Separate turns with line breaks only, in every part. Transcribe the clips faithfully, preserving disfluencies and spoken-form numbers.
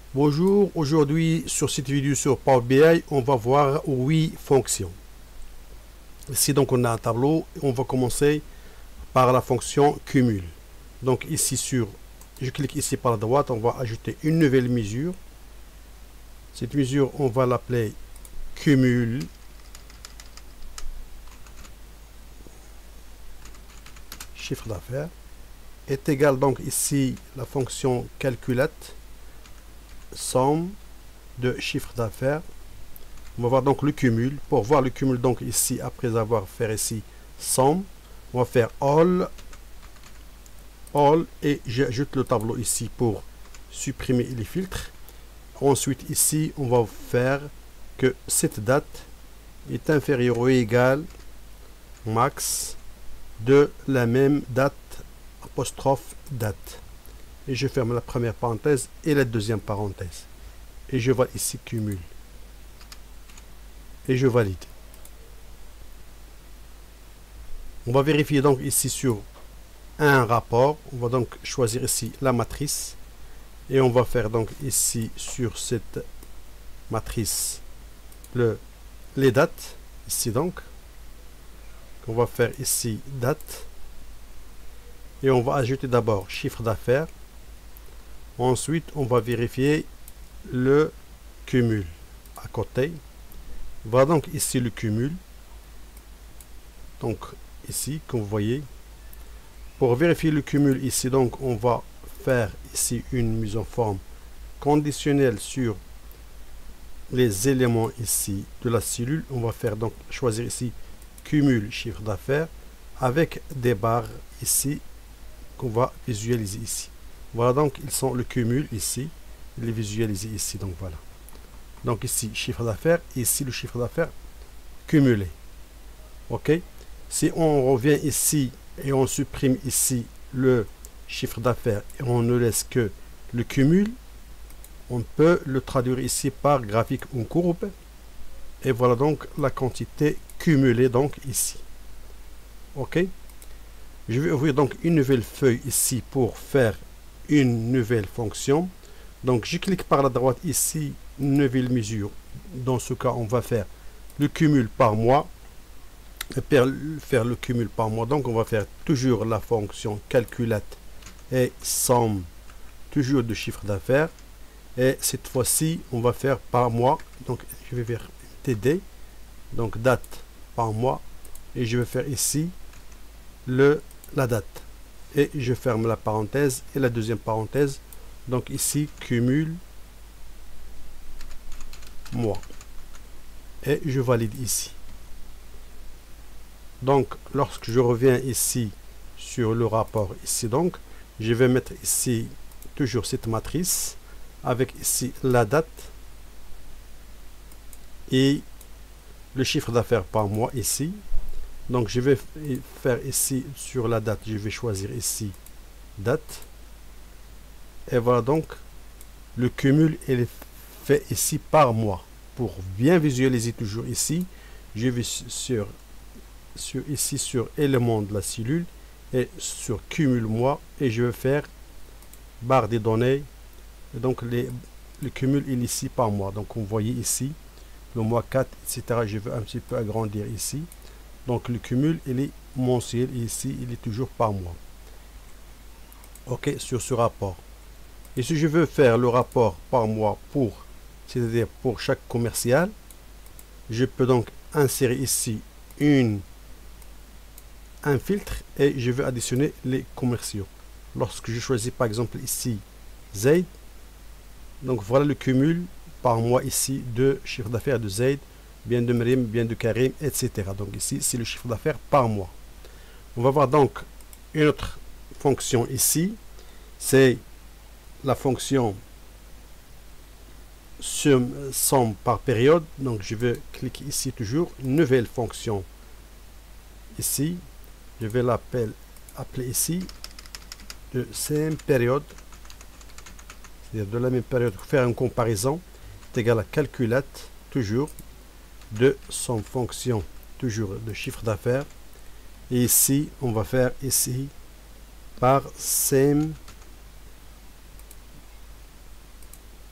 Bonjour, aujourd'hui sur cette vidéo sur Power B I, on va voir huit fonctions. Ici donc on a un tableau, on va commencer par la fonction cumul. Donc ici sur, je clique ici par la droite, on va ajouter une nouvelle mesure. Cette mesure, on va l'appeler cumul. Chiffre d'affaires est égal donc ici la fonction calculate, somme de chiffre d'affaires. On va voir donc le cumul. Pour voir le cumul, donc ici, après avoir fait ici somme, on va faire all, all et j'ajoute le tableau ici pour supprimer les filtres. Ensuite, ici, on va faire que cette date est inférieure ou égale max de la même date apostrophe date. Et je ferme la première parenthèse et la deuxième parenthèse. Et je vois ici cumul. Et je valide. On va vérifier donc ici sur un rapport. On va donc choisir ici la matrice. Et on va faire donc ici sur cette matrice le, les dates. Ici donc. On va faire ici date. Et on va ajouter d'abord chiffre d'affaires. Ensuite, on va vérifier le cumul à côté. Voilà donc ici le cumul. Donc ici, comme vous voyez, pour vérifier le cumul ici, donc on va faire ici une mise en forme conditionnelle sur les éléments ici de la cellule. On va faire donc choisir ici cumul chiffre d'affaires avec des barres ici qu'on va visualiser ici. Voilà donc ils sont le cumul ici, il est visualisé ici, donc voilà. Donc ici chiffre d'affaires, ici le chiffre d'affaires cumulé. Ok. Si on revient ici et on supprime ici le chiffre d'affaires et on ne laisse que le cumul, on peut le traduire ici par graphique ou courbe. Et voilà donc la quantité cumulée donc ici. Ok. Je vais ouvrir donc une nouvelle feuille ici pour faire une nouvelle fonction. Donc je clique par la droite ici, nouvelle mesure. Dans ce cas, on va faire le cumul par mois. Et faire le cumul par mois. Donc on va faire toujours la fonction calculate et somme, toujours de chiffre d'affaires. Et cette fois-ci, on va faire par mois. Donc je vais faire T D, donc date par mois. Et je vais faire ici le la date et je ferme la parenthèse et la deuxième parenthèse. Donc ici cumul mois et je valide ici. Donc lorsque je reviens ici sur le rapport ici, donc je vais mettre ici toujours cette matrice avec ici la date et le chiffre d'affaires par mois ici. Donc je vais faire ici sur la date, je vais choisir ici date. Et voilà donc le cumul il est fait ici par mois. Pour bien visualiser toujours ici, je vais sur, sur ici sur élément de la cellule et sur cumul mois et je vais faire barre des données. Et donc les, le cumul il est ici par mois. Donc vous voyez ici le mois quatre, et cetera. Je vais un petit peu agrandir ici. Donc le cumul il est mensuel et ici il est toujours par mois. Ok, sur ce rapport. Et si je veux faire le rapport par mois pour, c'est-à-dire pour chaque commercial, je peux donc insérer ici une un filtre et je vais additionner les commerciaux. Lorsque je choisis par exemple ici Z, donc voilà le cumul par mois ici de chiffre d'affaires de Z, bien de Mrim, bien de Karim, et cetera. Donc ici, c'est le chiffre d'affaires par mois. On va voir donc une autre fonction ici. C'est la fonction somme, somme par période. Donc je vais cliquer ici toujours, nouvelle fonction. Ici, je vais l'appeler appeler ici de same période. C'est-à-dire de la même période, pour faire une comparaison, c'est égal à calculate, toujours, de son fonction toujours de chiffre d'affaires et ici on va faire ici par same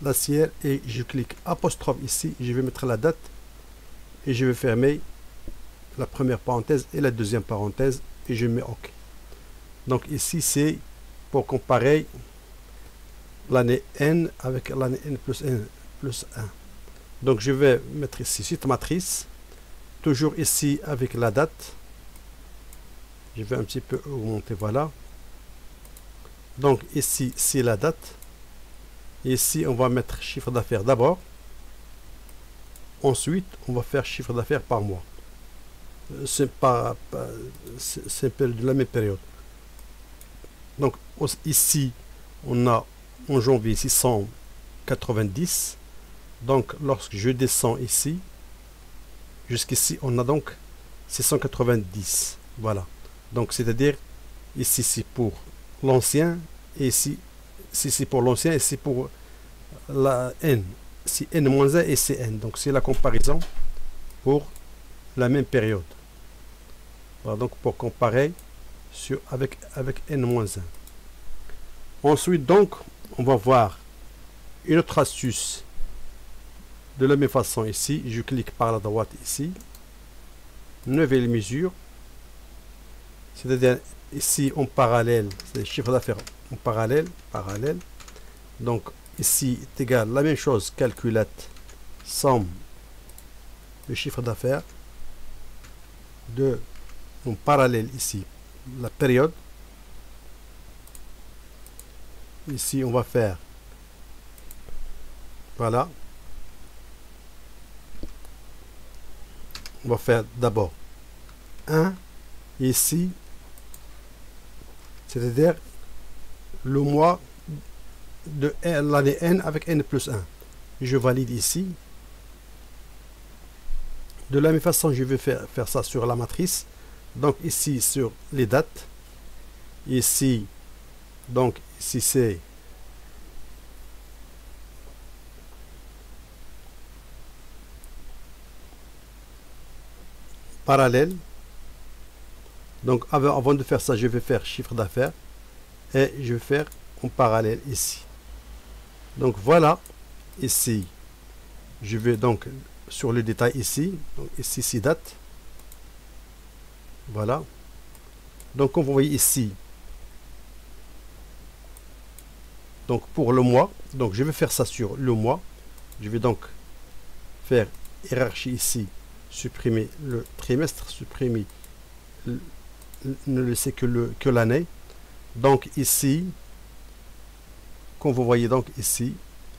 la tiers et je clique apostrophe ici, je vais mettre la date et je vais fermer la première parenthèse et la deuxième parenthèse et je mets OK. Donc ici c'est pour comparer l'année N avec l'année N plus N plus un. Donc je vais mettre ici cette matrice, toujours ici avec la date. Je vais un petit peu augmenter, voilà. Donc ici c'est la date. Ici on va mettre chiffre d'affaires d'abord. Ensuite on va faire chiffre d'affaires par mois. C'est pas, pas c'est de la même période. Donc ici on a en janvier six cent quatre-vingt-dix. Donc lorsque je descends ici jusqu'ici on a donc six cent quatre-vingt-dix. Voilà. Donc c'est à dire ici c'est pour l'ancien et ici c'est pour l'ancien et c'est pour la N. C'est N moins un et c'est N. Donc c'est la comparaison pour la même période. Voilà, donc pour comparer sur, avec, avec N moins un. Ensuite donc on va voir une autre astuce de la même façon ici. Je clique par la droite ici, nouvelle mesure, c'est-à-dire ici en parallèle, c'est le chiffre d'affaires en parallèle, parallèle. Donc ici est égal la même chose, calculate somme le chiffre d'affaires de en parallèle ici la période. Ici on va faire, voilà, on va faire d'abord un ici, c'est-à-dire le mois de l'année N avec N plus un. Je valide ici. De la même façon je vais faire, faire ça sur la matrice. Donc ici sur les dates, ici donc ici c'est parallèle. Donc avant, avant de faire ça je vais faire chiffre d'affaires et je vais faire en parallèle ici. Donc voilà, ici je vais donc sur le détail ici, donc ici c'est date, voilà. Donc comme vous voyez ici, donc pour le mois, donc je vais faire ça sur le mois. Je vais donc faire hiérarchie ici, supprimer le trimestre, supprimer le, ne laisser que le que l'année. Donc ici, comme vous voyez donc ici,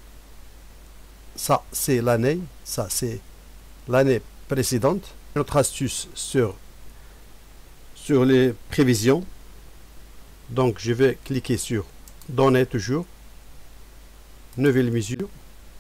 ça c'est l'année, ça c'est l'année précédente. Notre astuce sur sur les prévisions. Donc je vais cliquer sur données toujours, nouvelle mesure.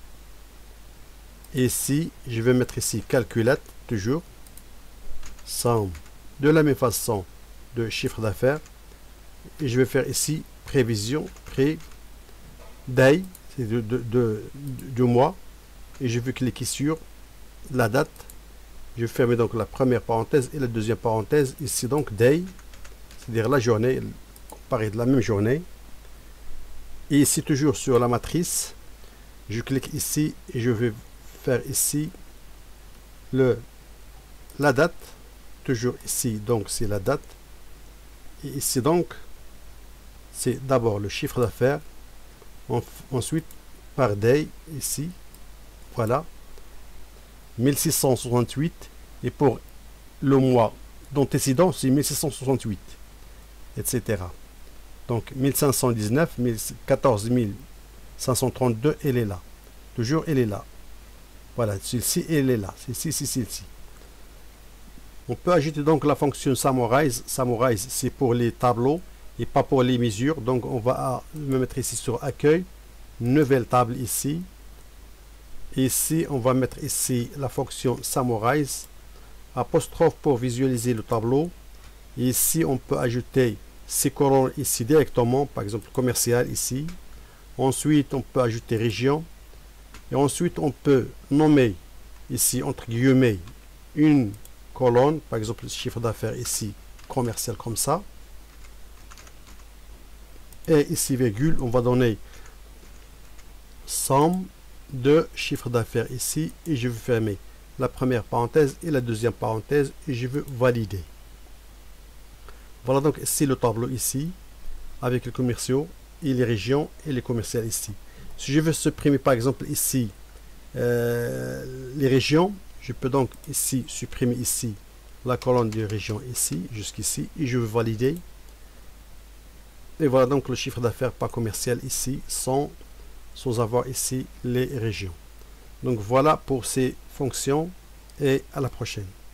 Et ici je vais mettre ici calculate toujours, somme de la même façon de chiffre d'affaires. Et je vais faire ici prévision, pré day, c'est de, de, de, du mois. Et je vais cliquer sur la date. Je vais fermer donc la première parenthèse et la deuxième parenthèse. Ici donc day, c'est-à-dire la journée, comparée de la même journée. Et ici toujours sur la matrice, je clique ici et je vais faire ici le la date. Toujours ici donc c'est la date. Et ici donc c'est d'abord le chiffre d'affaires, ensuite par day ici, voilà, mille six cent soixante-huit, et pour le mois d'antécédent c'est mille six cent soixante-huit, et cetera. Donc mille cinq cent dix-neuf, quatorze mille cinq cent trente-deux, elle est là, toujours elle est là, voilà, celle-ci elle est là, celle-ci c'est celle-ci. On peut ajouter donc la fonction summarize. Summarize c'est pour les tableaux et pas pour les mesures. Donc on va me mettre ici sur accueil, nouvelle table ici. Ici on va mettre ici la fonction summarize, apostrophe pour visualiser le tableau. Et ici on peut ajouter ces colonnes ici directement, par exemple commercial ici. Ensuite on peut ajouter région. Et ensuite on peut nommer ici entre guillemets une colonne, par exemple le chiffre d'affaires ici commercial comme ça, et ici virgule, on va donner somme de chiffre d'affaires ici et je veux fermer la première parenthèse et la deuxième parenthèse et je veux valider. Voilà donc ici le tableau ici avec les commerciaux et les régions et les commerciales ici. Si je veux supprimer par exemple ici euh, les régions, je peux donc ici supprimer ici la colonne de région ici jusqu'ici et je veux valider. Et voilà donc le chiffre d'affaires par commercial ici sans, sans avoir ici les régions. Donc voilà pour ces fonctions et à la prochaine.